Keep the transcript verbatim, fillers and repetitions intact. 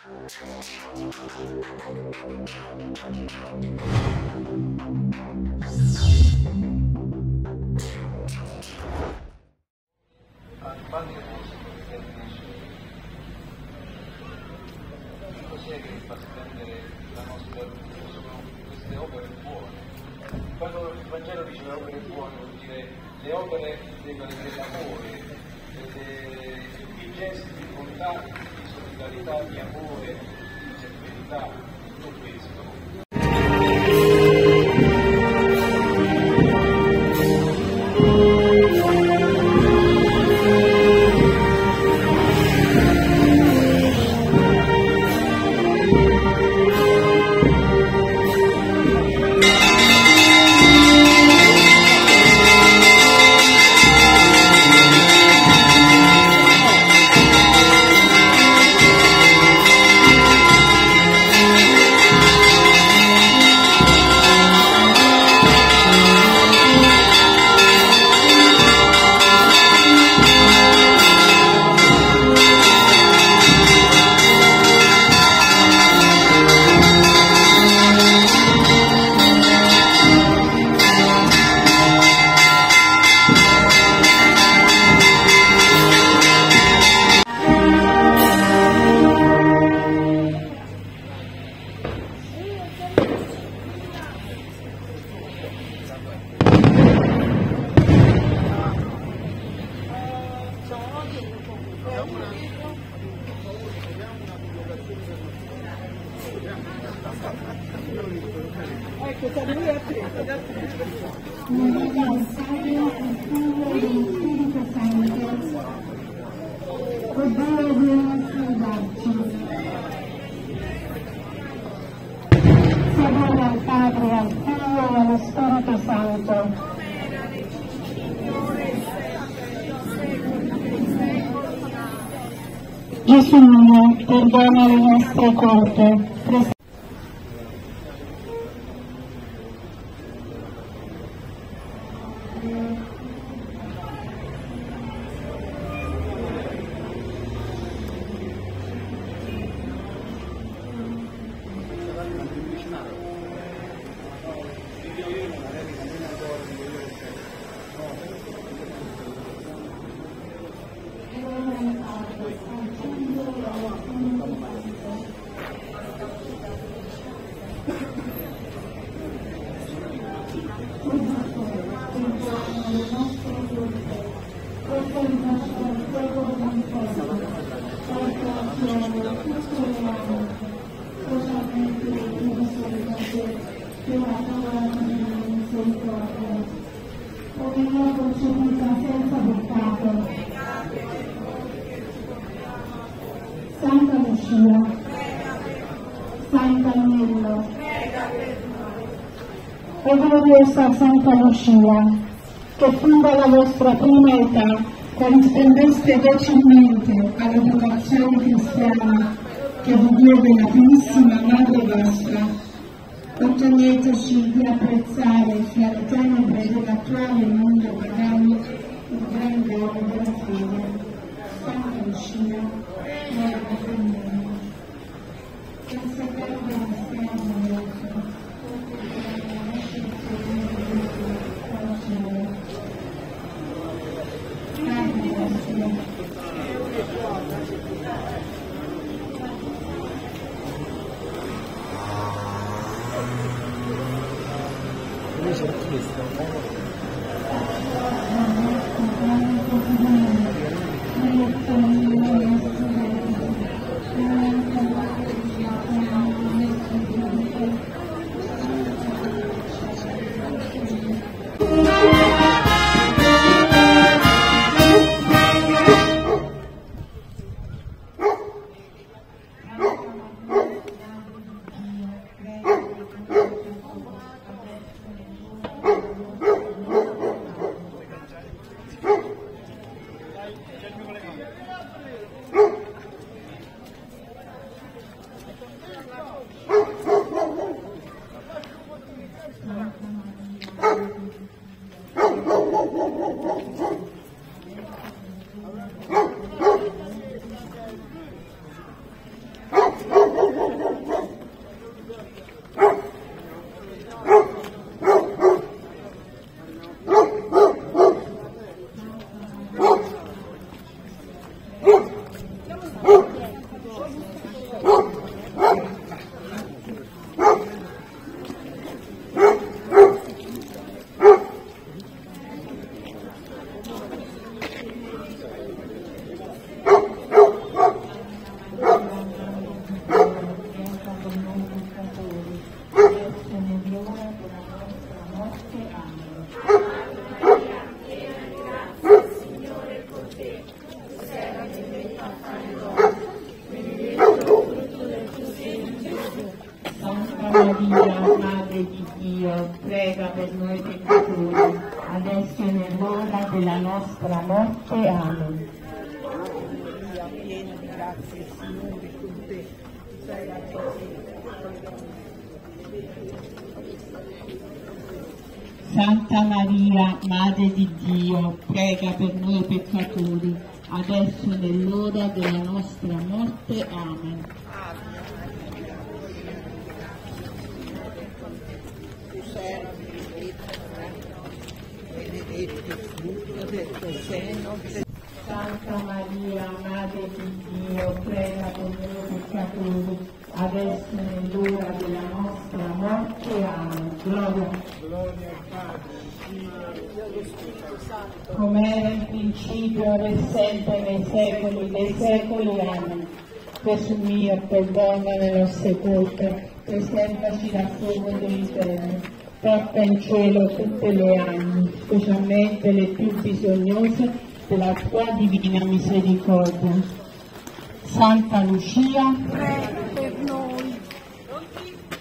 Cos'è che fa spendere la nostra vita? Sono queste opere buone. Quando il Vangelo dice le opere buone, vuol dire le opere dell'amore, tutti i gesti di bontà, di solidarietà, di amore, di sincerità, tutto questo. Ecco, sta lui a tre, da tre. Sedere al Padre, al Figlio e allo Spirito Santo. Gesù mio, perdona le nostre colpe. Santa Lucia, Santa Agnello, e gloriosa Santa Lucia, che fin dalla vostra prima età corrispondeste docilmente all'educazione cristiana che vi diede la Pienissima Madre vostra, otteneteci di apprezzare fra le tenebre dell'attuale mondo pagano il gran dono della fede. Santa Lucia, Verbo per noi, consacrata alla strada nostra, Thank you. Maria, Madre di Dio, prega per noi peccatori, adesso è nell'ora della nostra morte. Amen. Maria, piena di grazia, il Signore è con te. Tu sei la Santa Maria, Madre di Dio, prega per noi peccatori, adesso è nell'ora della nostra morte. Amen. Tu sei benedetto il frutto del tuo seno. Santa Maria, Madre di Dio, prega per noi peccatori, adesso è nell'ora della nostra morte. Amen. Gloria. Gloria al Padre, al Figlio e allo Spirito Santo. Come era in principio, ora e sempre, nei secoli dei secoli. Amen. Gesù mio, perdona le nostre colpe, preservaci dal fuoco dell'inferno, porta in cielo tutte le anime, specialmente le più bisognose della tua divina misericordia. Santa Lucia, Prega per noi.